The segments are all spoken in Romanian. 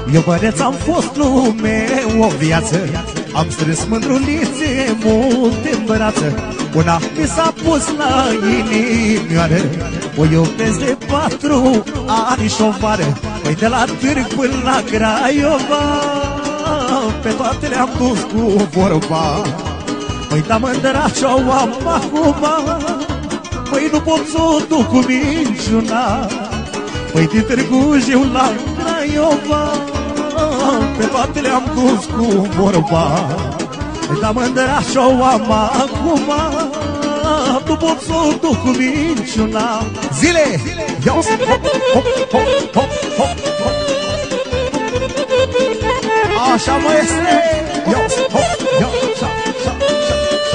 Eu băreț am fost lume o viață, am strâns mândrulițe multe în brață. Una mi s-a pus la inimioară, o iubesc de 4 ani și o vară. Păi de la Târg până la Craiova, pe toate le-am dus cu vorba. Păi da mândărașa o am acum, păi nu pot să o duc cu minciuna. Păi din Târgu Jiu la Craiova, pe toate le-am dus cu vorba. Păi da mândărașa o am acum, nu pot să o duc cu minciuna. Zile! Iau să hop, hop, hop, hop, hop, hop. Așa maestre! Iau să hop, iau să, să, să, să.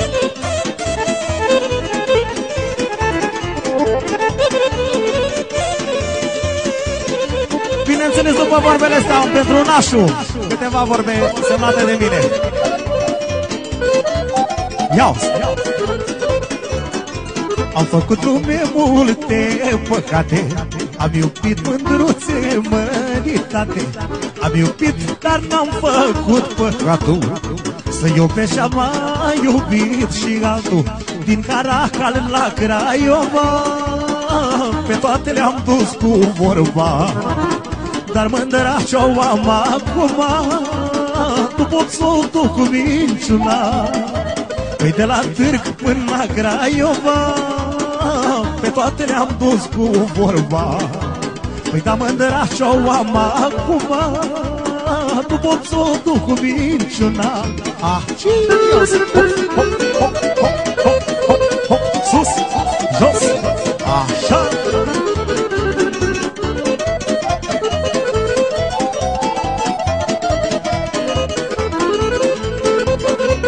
Bineînțeles, după vorbele astea am pentru nașul câteva vorbe semnate de mine. Iau să, iau. Am făcut lume multe păcate, am iubit mândruțe măritate. Am iubit, dar n-am făcut păcatul să iubesc și-am mai iubit și altul. Din Caracal la Craiova, pe toate le-am dus cu vorba. Dar mândărașa o am acum, nu pot să o duc cu minciuna. Păi de la Târg până la Craiova, pe toate le-am dus cu vorba. Păi da mândărașa o am acum, nu pot să o duc cu minciuna. Ah, hop, hop, hop, hop, hop, hop, hop, sus, jos, așa.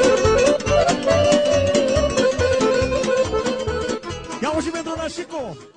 Ia-o și pentru Nașico!